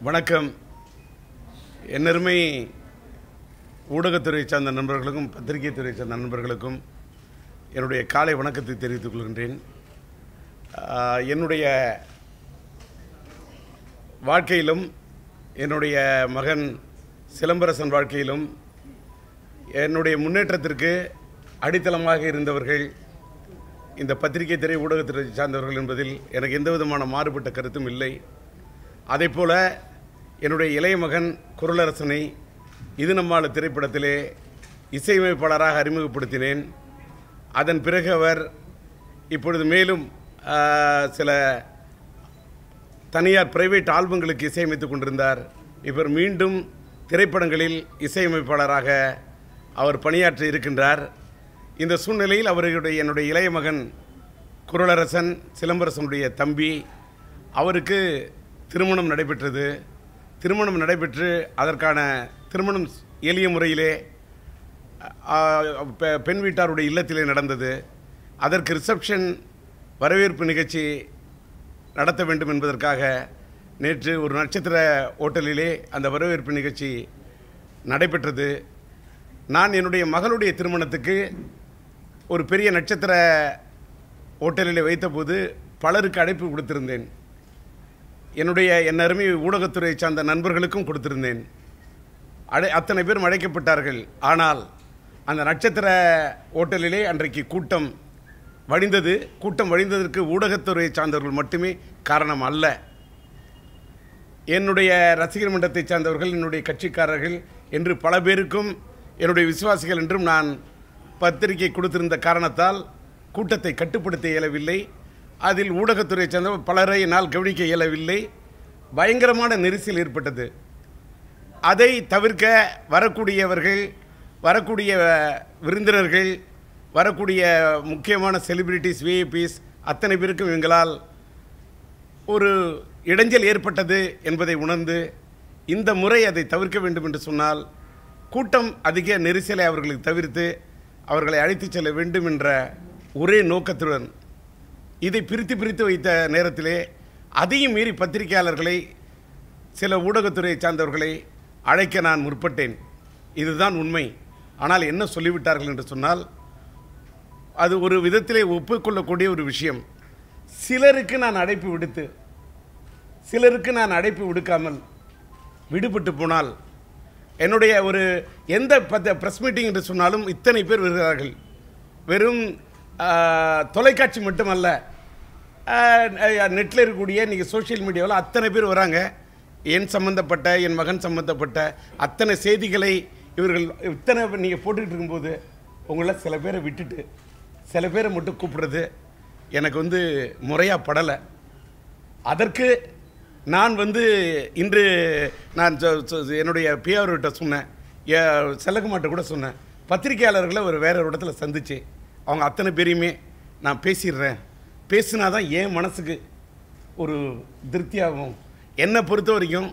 வணக்கம். என்னருமை ஊடகத்துறை சார்ந்த நண்பர்களுக்கும் பத்திரிகை துறை சார்ந்த நண்பர்களுக்கும் என்னுடைய காலை வணக்கத்தை தெரிவித்துக் கொள்கின்றேன். என்னுடைய வாழ்க்கையிலும் என்னுடைய மகன் சிலம்பரசன் வாழ்க்கையிலும் என்னுடைய முன்னேற்றத்திற்கு அடித்தளமாக இருந்தவர்கள் இந்த பத்திரிகை துறை ஊடகத்துறை சார்ந்தவர்கள் என்பதில் எனக்கு எந்த விதமான மாறுபட்ட கருத்தும் இல்லை. அதேபோல என்னுடைய இளைய மகன் குரலரசனை இது நம்மால் திரைப்படத்திலே இசையமைப்பாளராக அறிமுகப்படுத்தினேன். அதன் பிறகு அவர் இப்பொழுது மேலும் சில தனியார் பிரைவேட் ஆல்பங்களுக்கு இசையமைத்துக் கொண்டிருந்தார். இவர் மீண்டும் திரைப்படங்களில் இசையமைப்பாளராக அவர் பணியாற்றி இருக்கின்றார். இந்த சூழ்நிலையில் என்னுடைய இளைய மகன் குரலரசன் சிலம்பரசனுடைய தம்பி, அவருக்கு திருமணம் நடைபெற்றது. திருமணம் நடைபெற்று அதற்கான திருமணம் எளிய முறையிலே பெண் வீட்டாருடைய இல்லத்திலே நடந்தது. அதற்கு ரிசப்ஷன் வரவேற்பு நிகழ்ச்சி நடத்த வேண்டும் என்பதற்காக நேற்று ஒரு நட்சத்திர ஓட்டலிலே அந்த வரவேற்பு நிகழ்ச்சி நடைபெற்றது. நான் என்னுடைய மகளுடைய திருமணத்துக்கு ஒரு பெரிய நட்சத்திர ஓட்டலிலே வைத்தபோது பலருக்கு அழைப்பு கொடுத்திருந்தேன். என் அருமை ஊடகத்துறை சார்ந்த நண்பர்களுக்கும் கொடுத்திருந்தேன். அத்தனை பேரும் அழைக்கப்பட்டார்கள். ஆனால் அந்த நட்சத்திர ஓட்டலிலே அன்றைக்கு கூட்டம் வழிந்ததற்கு ஊடகத்துறை சார்ந்தவர்கள் மட்டுமே காரணம் அல்ல. என்னுடைய ரசிகர் மன்றத்தை சார்ந்தவர்கள், என்னுடைய கட்சிக்காரர்கள் என்று பல பேருக்கும் என்னுடைய விசுவாசிகள் என்றும் நான் பத்திரிகை கொடுத்திருந்த காரணத்தால் கூட்டத்தை கட்டுப்படுத்த இயலவில்லை. அதில் ஊடகத்துறை சேர்ந்த பலரை என்னால் கவனிக்க இயலவில்லை. பயங்கரமான நெரிசல் ஏற்பட்டது. அதை தவிர்க்க வரக்கூடிய விருந்தினர்கள், வரக்கூடிய முக்கியமான செலிபிரிட்டிஸ், விஐபிஸ் அத்தனை பேருக்கும் எங்களால் ஒரு இடைஞ்சல் ஏற்பட்டது என்பதை உணர்ந்து இந்த முறை அதை தவிர்க்க வேண்டும் என்று சொன்னால் கூட்டம் அதிக நெரிசலை அவர்களுக்கு தவிர்த்து அவர்களை அழைத்துச் செல்ல வேண்டும் என்ற ஒரே நோக்கத்துடன் இதை பிரித்து வைத்த நேரத்திலே அதையும் மீறி பத்திரிகையாளர்களை, சில ஊடகத்துறை சார்ந்தவர்களை அழைக்க நான் முற்பட்டேன். இதுதான் உண்மை. ஆனால் என்ன சொல்லிவிட்டார்கள் என்று சொன்னால், அது ஒரு விதத்திலே ஒப்புக்கொள்ளக்கூடிய ஒரு விஷயம். சிலருக்கு நான் அழைப்பு விடுக்காமல் விடுபட்டு போனால், என்னுடைய ஒரு எந்த ப்ரெஸ் மீட்டிங் என்று சொன்னாலும் இத்தனை பேர் வருகிறார்கள். வெறும் தொலைக்காட்சி மட்டுமல்ல, நெட்டில் இருக்கக்கூடிய நீங்கள் சோஷியல் மீடியாவில் அத்தனை பேர் வராங்க. என் சம்பந்தப்பட்ட, என் மகன் சம்பந்தப்பட்ட அத்தனை செய்திகளை இவர்கள் இத்தனை நீங்கள் போட்டுக்கிட்டு இருக்கும்போது உங்களை சில பேரை விட்டுட்டு சில பேரை மட்டும் கூப்பிடுறது எனக்கு முறையாக படலை. அதற்கு நான் இன்று நான் என்னுடைய பிஆர்கிட்ட சொன்னேன், செல்லகுமார்ட்ட கூட சொன்னேன், பத்திரிகையாளர்களை வேற ஒரு இடத்துல சந்திச்சு அவங்க அத்தனை பேரையுமே நான் பேசிடுறேன். பேசினா தான் என் மனசுக்கு ஒரு திருப்தியாகும். என்னை பொறுத்த வரைக்கும்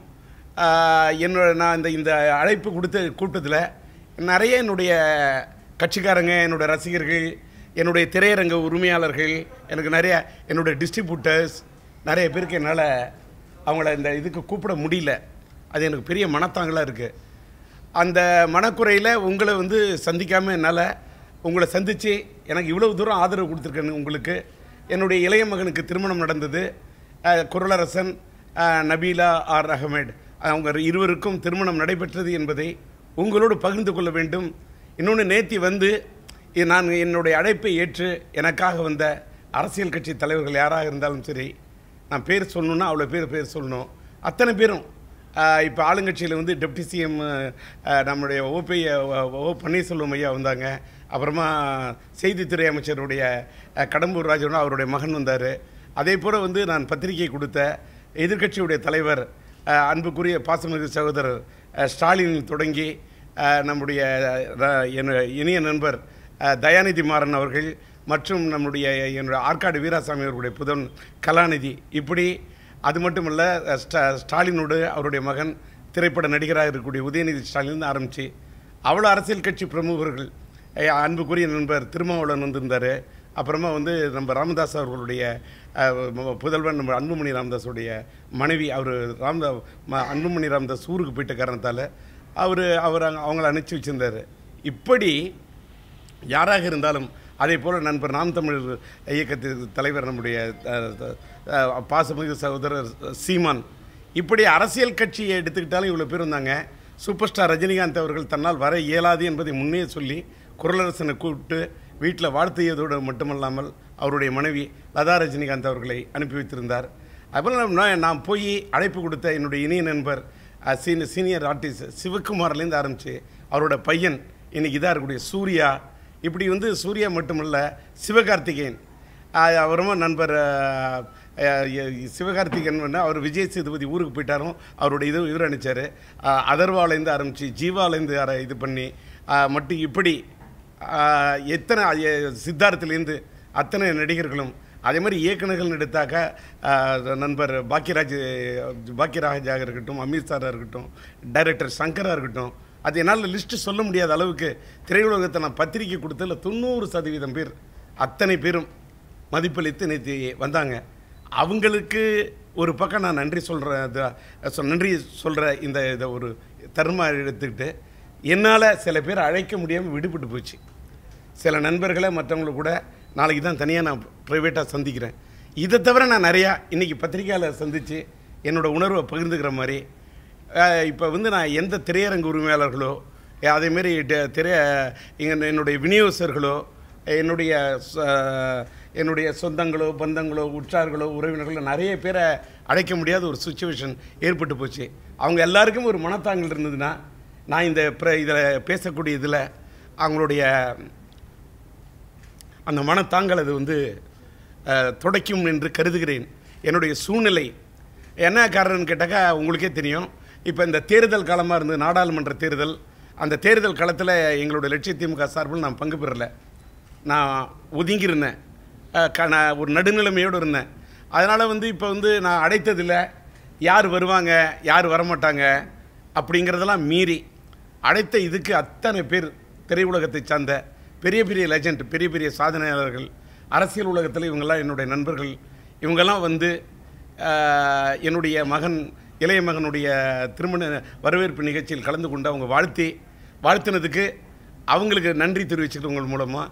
நான் இந்த அழைப்பு கொடுத்த கூட்டத்தில் நிறைய என்னுடைய கட்சிக்காரங்க, என்னுடைய ரசிகர்கள், என்னுடைய திரையரங்க உரிமையாளர்கள், எனக்கு நிறைய என்னுடைய டிஸ்ட்ரிபியூட்டர்ஸ் நிறைய பேருக்கு என்னால் அவங்கள இந்த இதுக்கு கூப்பிட முடியல. அது எனக்கு பெரிய மனத்தாங்களாக இருக்குது. அந்த மனக்குறையில் உங்களை சந்திக்காமல் என்னால் உங்களை சந்தித்து எனக்கு இவ்வளவு தூரம் ஆதரவு கொடுத்துருக்கேன்னு உங்களுக்கு. என்னுடைய இளைய மகனுக்கு திருமணம் நடந்தது. குரலரசன், நபீலா ஆர் அஹ்மத், அவங்க இருவருக்கும் திருமணம் நடைபெற்றது என்பதை உங்களோடு பகிர்ந்து கொள்ள வேண்டும். இன்னொன்று, நேற்று நான் என்னுடைய அழைப்பை ஏற்று எனக்காக வந்த அரசியல் கட்சி தலைவர்கள் யாராக இருந்தாலும் சரி, நான் பேர் சொல்லணுன்னா அவ்வளோ பேர் சொல்லணும். அத்தனை பேரும் இப்போ ஆளுங்கட்சியில் டெப்டி சிஎம் நம்முடைய ஓ பன்னீர்செல்வம் ஐயா வந்தாங்க. அப்புறமா செய்தித்துறை அமைச்சருடைய கடம்பூர் ராஜன் அவருடைய மகன் வந்தார். அதே போல் நான் பத்திரிகை கொடுத்த எதிர்க்கட்சியுடைய தலைவர் அன்புக்குரிய பாசமிகு சகோதரர் ஸ்டாலின் தொடங்கி நம்முடைய இனிய நண்பர் தயாநிதி மாறன் அவர்கள் மற்றும் என்னுடைய ஆற்காடு வீராசாமி அவர்களுடைய புதன் கலாநிதி, இப்படி அது மட்டுமல்ல ஸ்டாலினோடு அவருடைய மகன் திரைப்பட நடிகராக இருக்கக்கூடிய உதயநிதி ஸ்டாலின் ஆரம்பித்து அவ்வளோ அரசியல் கட்சி பிரமுகர்கள், அன்புக்குரிய நண்பர் திருமாவளவன் வந்திருந்தார். அப்புறமா வந்து நம்ம ராமதாஸ் அவர்களுடைய புதல்வன் நம்ம அன்புமணி ராமதாஸுடைய மனைவி, அவர் அன்புமணி ராமதாஸ் ஊருக்கு போயிட்ட காரணத்தால் அவங்கள அனுப்பிச்சி வச்சுருந்தார். இப்படி யாராக இருந்தாலும், அதே போல் நண்பர் நாம் தமிழர் இயக்கத்திற்கு தலைவர் நம்முடைய பாசமிகு சகோதரர் சீமான், இப்படி அரசியல் கட்சியை எடுத்துக்கிட்டாலும் இவ்வளோ பேர் வந்தாங்க. சூப்பர் ஸ்டார் ரஜினிகாந்த் அவர்கள் தன்னால் வர இயலாது என்பதை முன்னே சொல்லி குரலரசனை கூப்பிட்டு வீட்டில் வாழ்த்தியதோடு மட்டுமல்லாமல் அவருடைய மனைவி லதா ரஜினிகாந்த் அவர்களை அனுப்பி வைத்திருந்தார். அதுபோல் நான் போய் அழைப்பு கொடுத்த என்னுடைய இனிய நண்பர் சீனியர் ஆர்டிஸ்ட் சிவகுமார்லேருந்து ஆரம்பித்து அவரோட பையன் இன்றைக்கி இதாக இருக்கக்கூடிய சூர்யா, இப்படி வந்து சூர்யா மட்டுமல்ல சிவகார்த்திகேயன், அப்புறமா நண்பர் சிவகார்த்திகேயன் அவர் விஜய் சேதுபதி ஊருக்கு போயிட்டாரும், அவருடைய இவர் அனுப்பிச்சார். அதர்வாலேருந்து ஆரம்பித்து ஜீவாலேருந்து இது பண்ணி மட்டும் இப்படி எத்தனை சித்தார்த்திலேருந்து அத்தனை நடிகர்களும், அதே மாதிரி இயக்குநர்கள் எடுத்தாக்க நண்பர் பாக்கியராஜாக இருக்கட்டும், அமீர் சாராக இருக்கட்டும், டைரக்டர் சங்கராக இருக்கட்டும், அது என்னால் லிஸ்ட்டு சொல்ல முடியாத அளவுக்கு திரையுலகத்தை நான் பத்திரிக்கை கொடுத்ததில் 90% பேர் அத்தனை பேரும் மதிப்பளித்து நேற்று வந்தாங்க. அவங்களுக்கு ஒரு பக்கம் நான் நன்றி சொல்கிற இந்த ஒரு தருணமாக எடுத்துக்கிட்டு என்னால் சில பேர் அழைக்க முடியாமல் விடுபட்டு போச்சு. சில நண்பர்களை மற்றவங்களை கூட நாளைக்கு தான் தனியாக நான் ப்ரைவேட்டாக சந்திக்கிறேன். இதை தவிர நான் நிறையா இன்றைக்கி பத்திரிக்கையாளர் சந்தித்து என்னோடய உணர்வை பகிர்ந்துக்கிற மாதிரி இப்போ வந்து நான் எந்த திரையரங்கு உரிமையாளர்களோ அதேமாரி என்னுடைய விநியோகஸ்தர்களோ என்னுடைய சொந்தங்களோ பந்தங்களோ உற்றார்களோ உறவினர்களோ நிறைய பேரை அழைக்க முடியாத ஒரு சுச்சுவேஷன் ஏற்பட்டு போச்சு. அவங்க எல்லாருக்கும் ஒரு மனத்தாங்கல் இருந்ததுன்னா நான் இதில் பேசக்கூடிய இதில் அவங்களுடைய அந்த மனத்தாங்கல் அது வந்து துடைக்கும் என்று கருதுகிறேன். என்னுடைய சூழ்நிலை என்ன காரணம்னு கேட்டாக்கா உங்களுக்கே தெரியும். இப்போ இந்த தேர்தல் காலமாக இருந்தது, நாடாளுமன்ற தேர்தல். அந்த தேர்தல் காலத்தில் எங்களுடைய லட்சிய திமுக சார்பில் நான் பங்கு பெறலை. நான் ஒதுங்கியிருந்தேன், நான் ஒரு நடுநிலைமையோடு இருந்தேன். அதனால் வந்து இப்போ வந்து நான் அடைத்ததில் யார் வருவாங்க யார் வரமாட்டாங்க அப்படிங்கிறதெல்லாம் மீறி அடைத்த இதுக்கு அத்தனை பேர் திரையுலகத்தை சார்ந்த பெரிய பெரிய லெஜண்ட், பெரிய பெரிய சாதனையாளர்கள், அரசியல் உலகத்தில் இவங்கெல்லாம் என்னுடைய நண்பர்கள். இவங்கெல்லாம் வந்து என்னுடைய இளைய மகனுடைய திருமண வரவேற்பு நிகழ்ச்சியில் கலந்து கொண்டு அவங்க வாழ்த்தினதுக்கு அவங்களுக்கு நன்றி தெரிவிச்சுக்கிறவங்க மூலமாக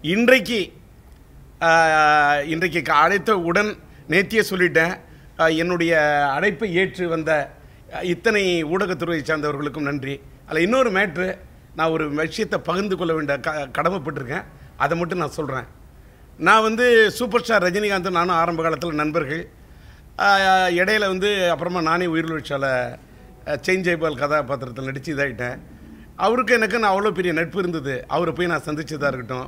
இன்றைக்கு அழைத்த உடன் நேத்தியே சொல்லிட்டேன். என்னுடைய அழைப்பை ஏற்று வந்த இத்தனை ஊடகத்துறையை சார்ந்தவர்களுக்கும் நன்றி. அதில் இன்னொரு மேட்ரு, நான் ஒரு விஷயத்தை பகிர்ந்து கொள்ள வேண்டிய கடமைப்பட்டிருக்கேன். அதை மட்டும் நான் சொல்கிறேன். நான் வந்து சூப்பர் ஸ்டார் ரஜினிகாந்த் நானும் ஆரம்ப காலத்தில் நண்பர்கள். இடையில வந்து அப்புறமா நானே உயிர்வீழ்ச்சியால் செயின் ஜெய்பால் கதாபாத்திரத்தில் நடித்து இதாகிட்டேன். அவருக்கு எனக்கு நான் அவ்வளோ பெரிய நட்பு இருந்தது. அவரை போய் நான் சந்தித்ததாக இருக்கட்டும்,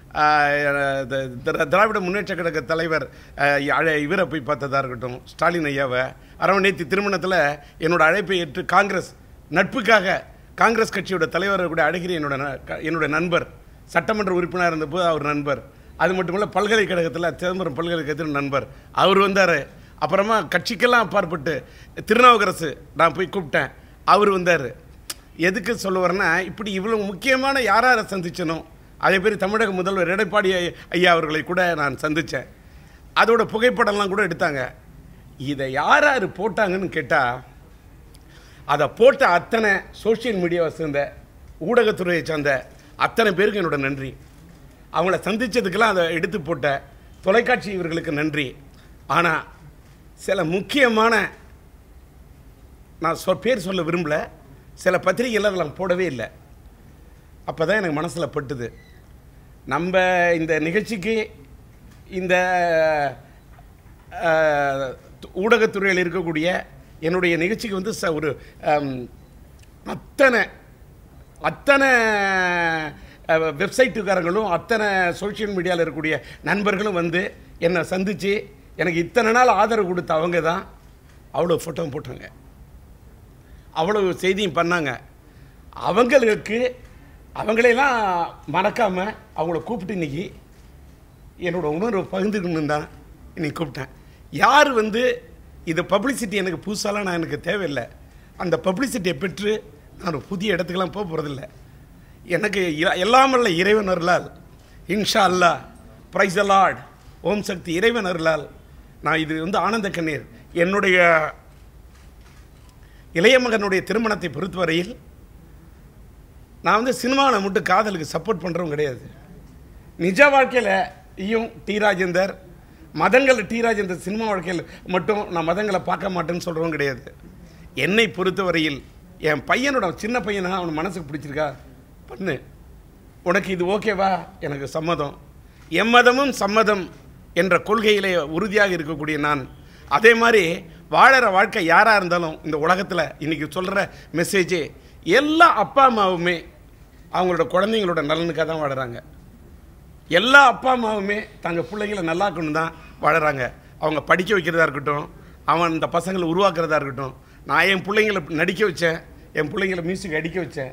திராவிட முன்னேற்ற கழக தலைவர் இவரை போய் பார்த்ததாக இருக்கட்டும், ஸ்டாலின் ஐயாவை அரவணைத்து திருமணத்தில் என்னோட அழைப்பை ஏற்று காங்கிரஸ் நட்புக்காக காங்கிரஸ் கட்சியோட தலைவரை கூட அழைக்கிற என்னோட நண்பர், சட்டமன்ற உறுப்பினர் இருந்தபோது அவர் நண்பர். அது மட்டுமல்ல பல்கலைக்கழகத்தில் சிதம்பரம் பல்கலைக்கழகத்தில் நண்பர் அவர் வந்தார். அப்புறமா கட்சிக்கெல்லாம் அப்பாற்பட்டு திருநாவுக்கரசு நான் போய் கூப்பிட்டேன், அவர் வந்தார். எதுக்கு சொல்ல வரேன்னா, இப்படி இவ்வளோ முக்கியமான யாரை சந்திச்சனோ அதே பேர் தமிழக முதல்வர் எடப்பாடி ஐயா அவர்களை கூட நான் சந்தித்தேன். அதோட புகைப்படம்லாம் கூட எடுத்தாங்க. இதை யார் போட்டாங்கன்னு கேட்டால், அதை போட்ட அத்தனை சோஷியல் மீடியாவை சேர்ந்த ஊடகத்துறையை சார்ந்த அத்தனை பேருக்கு என்னோட நன்றி. அவங்கள சந்தித்ததுக்கெல்லாம் அதை எடுத்து போட்ட தொலைக்காட்சி இவர்களுக்கு நன்றி. ஆனால் சில முக்கியமான, நான் பேர் சொல்ல விரும்பலை, சில பத்திரிகைகள் அதெல்லாம் போடவே இல்லை. அப்போ தான் எனக்கு மனசில் பட்டுது, நம்ம இந்த நிகழ்ச்சிக்கு இந்த ஊடகத்துறையில் இருக்கக்கூடிய என்னுடைய நிகழ்ச்சிக்கு வந்து ஒரு அத்தனை வெப்சைட்டுக்காரங்களும் அத்தனை சோஷியல் மீடியாவில் இருக்கக்கூடிய நண்பர்களும் வந்து என்னை சந்தித்து எனக்கு இத்தனை நாள் ஆதரவு கொடுத்த அவங்க தான் அவ்வளோ ஃபோட்டோவும் போட்டாங்க, அவ்வளோ செய்தியும் பண்ணாங்க. அவங்களையெல்லாம் மறக்காமல் அவங்கள கூப்பிட்டு இன்றைக்கி என்னோடய உணர்வை பகிர்ந்துக்கணுன்னு தான் இன்றைக்கி கூப்பிட்டேன். யார் வந்து இது பப்ளிசிட்டி எனக்கு புதுசாலாம் நான் எனக்கு தேவையில்லை. அந்த பப்ளிசிட்டியை பெற்று நான் புதிய இடத்துக்கெல்லாம் போகிறதில்ல. எனக்கு எல்லாமல்ல இறைவனர்களால் இன்ஷா அல்லாஹ் பிரைஸ் தி லார்ட். ஓம் சக்தி. இறைவன் அருளால் நான் இது வந்து ஆனந்த கண்ணீர். என்னுடைய இளைய மகனுடைய திருமணத்தை பொறுத்தவரையில் நான் வந்து சினிமாவில் மட்டும் காதலுக்கு சப்போர்ட் பண்ணுறவும் கிடையாது. நிஜ வாழ்க்கையில் டி ராஜேந்தர், மதங்கள் டி ராஜேந்தர் சினிமா வாழ்க்கையில் மட்டும் நான் மதங்களை பார்க்க மாட்டேன்னு சொல்கிறவும் கிடையாது. என்னை பொறுத்தவரையில் என் பையனோட சின்ன பையனா அவன் மனசுக்கு பிடிச்சிருக்கா பண்ணு, உனக்கு இது ஓகேவா, எனக்கு சம்மதம். எம்மதமும் சம்மதம் என்ற கொள்கையிலே உறுதியாக இருக்கக்கூடிய நான், அதே மாதிரி வாழற வாழ்க்கை யாராக இருந்தாலும் இந்த உலகத்தில் இன்றைக்கி சொல்கிற மெசேஜே எல்லா அப்பா அம்மாவுமே அவங்களோட குழந்தைங்களோட நலனுக்காக தான் வாழறாங்க. எல்லா அப்பா அம்மாவுமே தங்கள் பிள்ளைங்களை நல்லாக்கணும் தான் வாழறாங்க. அவங்க படிக்க வைக்கிறதா இருக்கட்டும், அவன் இந்த பசங்களை உருவாக்குறதா இருக்கட்டும். நான் என் பிள்ளைங்களை நடிக்க வச்சேன், என் பிள்ளைங்களை மியூசிக் அடிக்க வச்சேன்,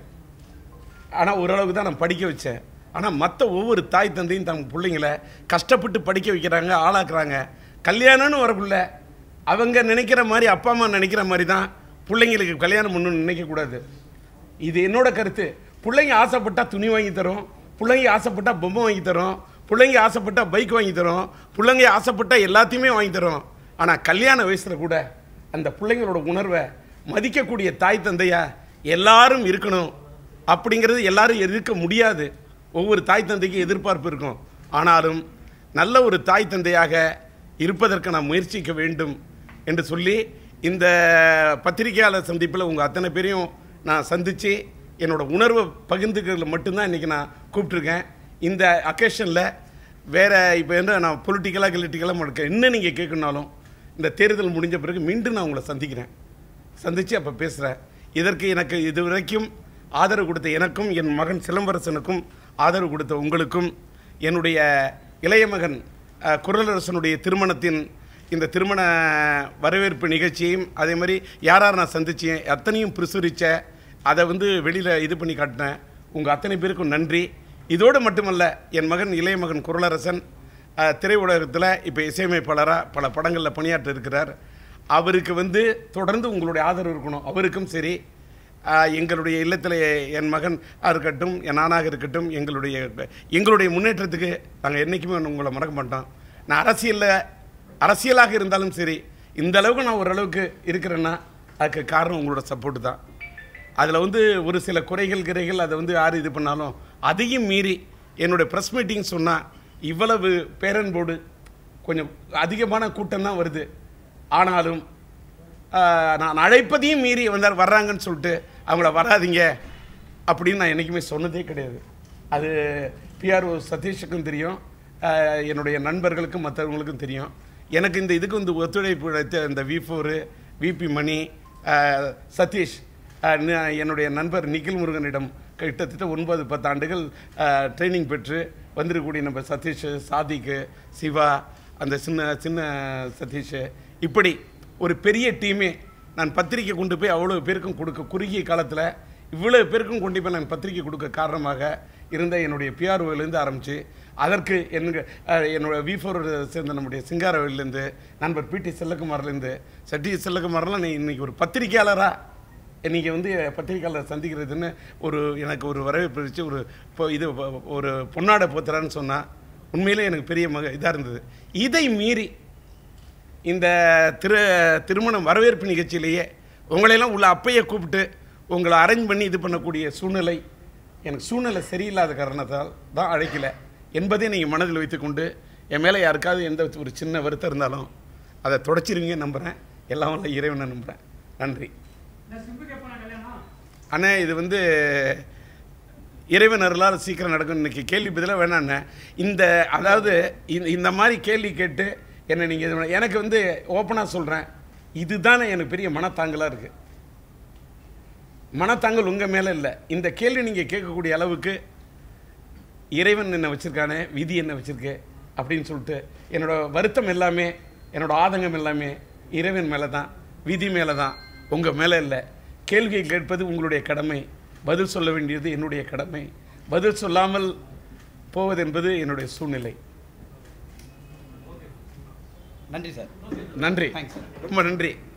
ஆனால் ஓரளவுக்கு தான் நான் படிக்க வச்சேன். ஆனால் மற்ற ஒவ்வொரு தாய் தந்தையும் தங்க பிள்ளைங்களை கஷ்டப்பட்டு படிக்க வைக்கிறாங்க, ஆளாக்குறாங்க. கல்யாணம்னு வரக்குள்ள அவங்க நினைக்கிற மாதிரி, அப்பா அம்மா நினைக்கிற மாதிரி தான் பிள்ளைங்களுக்கு கல்யாணம் பண்ணணும்னு நினைக்கக்கூடாது. இது என்னோட கருத்து. பிள்ளைங்க ஆசைப்பட்டால் துணி வாங்கி தரோம், பிள்ளைங்க ஆசைப்பட்டால் பொம்மை வாங்கி தரோம், பிள்ளைங்க ஆசைப்பட்டால் பைக் வாங்கி தரோம், பிள்ளைங்க ஆசைப்பட்டால் எல்லாத்தையுமே வாங்கி தரோம். ஆனால் கல்யாண வயசில் கூட அந்த பிள்ளைங்களோட உணர்வை மதிக்கக்கூடிய தாய் தந்தையா எல்லாரும் இருக்கணும். அப்படிங்கிறது எல்லாரும் இருக்க முடியாது. ஒவ்வொரு தாய் தந்தைக்கும் எதிர்பார்ப்பு இருக்கும். ஆனாலும் நல்ல ஒரு தாய் தந்தையாக இருப்பதற்கு நான் முயற்சிக்க வேண்டும் என்று சொல்லி இந்த பத்திரிகையாளர் சந்திப்பில் உங்கள் அத்தனை பேரையும் நான் சந்தித்து என்னோடய உணர்வை பகிர்ந்துக்கிறதுல மட்டும்தான் இன்றைக்கி நான் கூப்பிட்ருக்கேன். இந்த அக்கேஷனில் வேறு இப்போ என்ன நான் பொலிட்டிக்கலாக மாட்டேன். இன்னும் நீங்கள் கேட்கணுனாலும் இந்த தேர்தல் முடிஞ்ச பிறகு மீண்டும் நான் உங்களை சந்தித்து அப்போ பேசுகிறேன். இதற்கு எனக்கு இதுவரைக்கும் ஆதரவு கொடுத்த எனக்கும், என் மகன் சிலம்பரசனுக்கும் ஆதரவு கொடுத்த உங்களுக்கும், என்னுடைய இளைய மகன் குரலரசனுடைய திருமணத்தின் இந்த திருமண வரவேற்பு நிகழ்ச்சியையும் அதே மாதிரி யார் நான் சந்தித்தேன் அத்தனையும் பிரசுரித்த அதை வந்து வெளியில் இது பண்ணி காட்டினேன் உங்கள் அத்தனை பேருக்கும் நன்றி. இதோடு மட்டுமல்ல, என் மகன் இளைய மகன் குரலரசன் திரையுலகத்தில் இப்போ இசையமைப்பாளராக பல படங்களில் பணியாற்ற இருக்கிறார். அவருக்கு வந்து தொடர்ந்து உங்களுடைய ஆதரவு இருக்கணும். அவருக்கும் சரி, எங்களுடைய இல்லத்தில் என் மகன் இருக்கட்டும், என் நானாக இருக்கட்டும், எங்களுடைய முன்னேற்றத்துக்கு நாங்கள் என்றைக்குமே உங்களை மறக்க மாட்டோம். நான் அரசியலாக இருந்தாலும் சரி, இந்த அளவுக்கு நான் ஓரளவுக்கு இருக்கிறேன்னா அதுக்கு காரணம் உங்களோட சப்போர்ட்டு தான். அதில் வந்து ஒரு சில குறைகள் அதை வந்து யார் இது பண்ணாலும் அதையும் மீறி என்னுடைய ப்ரெஸ் மீட்டிங் சொன்னால் இவ்வளவு பேரன்போடு கொஞ்சம் அதிகமான கூட்டம் தான் வருது. ஆனாலும் நான் அழைப்பதையும் மீறி வர்றாங்கன்னு சொல்லிட்டு அவங்கள வராதிங்க அப்படின்னு நான் என்றைக்குமே சொன்னதே கிடையாது. அது பிஆர்ஓ சதீஷுக்கும் தெரியும், என்னுடைய நண்பர்களுக்கும் மற்றவங்களுக்கும் தெரியும். எனக்கு இந்த இதுக்கு வந்து ஒத்துழைப்பு அளித்த இந்த V4 விபி மணி, சதீஷ், என்னுடைய நண்பர் நிகில் முருகனிடம் கிட்டத்தட்ட 9-10 ஆண்டுகள் ட்ரைனிங் பெற்று வந்திருக்கக்கூடிய நம்ம சதீஷ், சாதிக்கு, சிவா, அந்த சின்ன சதீஷ், இப்படி ஒரு பெரிய டீமே நான் பத்திரிக்கை கொண்டு போய் அவ்வளோ பேருக்கும் கொடுக்க, குறுகிய காலத்தில் இவ்வளோ பேருக்கும் கொண்டு போய் நான் பத்திரிக்கை கொடுக்க காரணமாக இருந்த என்னுடைய பிஆர்ஓலேருந்து ஆரம்பித்து அதற்கு என்னோட V4 சேர்ந்த நம்முடைய சிங்காரவேலேருந்து நண்பர் பிடி செல்லகுமார்லேருந்து செல்லகுமார்லாம் இன்றைக்கி ஒரு பத்திரிக்கையாளராக இன்றைக்கி வந்து பத்திரிக்கையாளர் சந்திக்கிறதுன்னு எனக்கு ஒரு வரவேற்பு வச்சு இது ஒரு பொன்னாடை போத்துறான்னு சொன்னால் உண்மையிலே எனக்கு பெரிய இதாக இருந்தது. இதை மீறி இந்த திருமணம் வரவேற்பு நிகழ்ச்சியிலேயே உங்களையெல்லாம் உள்ள அப்பையை கூப்பிட்டு உங்களை அரேஞ்ச் பண்ணி இது பண்ணக்கூடிய சூழ்நிலை எனக்கு சூழ்நிலை சரியில்லாத காரணத்தால் தான் அழைக்கலை என்பதை நீங்கள் மனதில் வைத்துக்கொண்டு என் மேலே யாருக்காவது எந்த ஒரு சின்ன வருத்தம் இருந்தாலும் அதை தொடச்சிருவீங்க நம்புகிறேன். எல்லாம் உள்ள இறைவனை நம்புகிறேன். நன்றி அண்ணே. இது வந்து இறைவன் அருளால் சீக்கிரம் நடக்கும். இன்றைக்கி கேள்வி பதிலாக வேணாண்ணே. அதாவது இந்த மாதிரி கேள்வி கேட்டு என்ன நீங்கள் எனக்கு வந்து ஓப்பனாக சொல்கிறேன், இதுதானே எனக்கு பெரிய மனத்தாங்கலாக இருக்குது. மனத்தாங்கல் உங்கள் மேலே இல்லை. இந்த கேள்வி நீங்கள் கேட்கக்கூடிய அளவுக்கு இறைவன் என்ன வச்சுருக்கானே, விதி என்ன வச்சுருக்கு அப்படின்னு சொல்லிட்டு என்னோடய வருத்தம் எல்லாமே, என்னோடய ஆதங்கம் எல்லாமே இறைவன் மேலே தான், விதி மேலே தான், உங்கள் மேலே இல்லை. கேள்வியை கேட்பது உங்களுடைய கடமை, பதில் சொல்ல வேண்டியது என்னுடைய கடமை. பதில் சொல்லாமல் போவது என்பது என்னுடைய சூழ்நிலை. நன்றி சார். நன்றி, ரொம்ப நன்றி.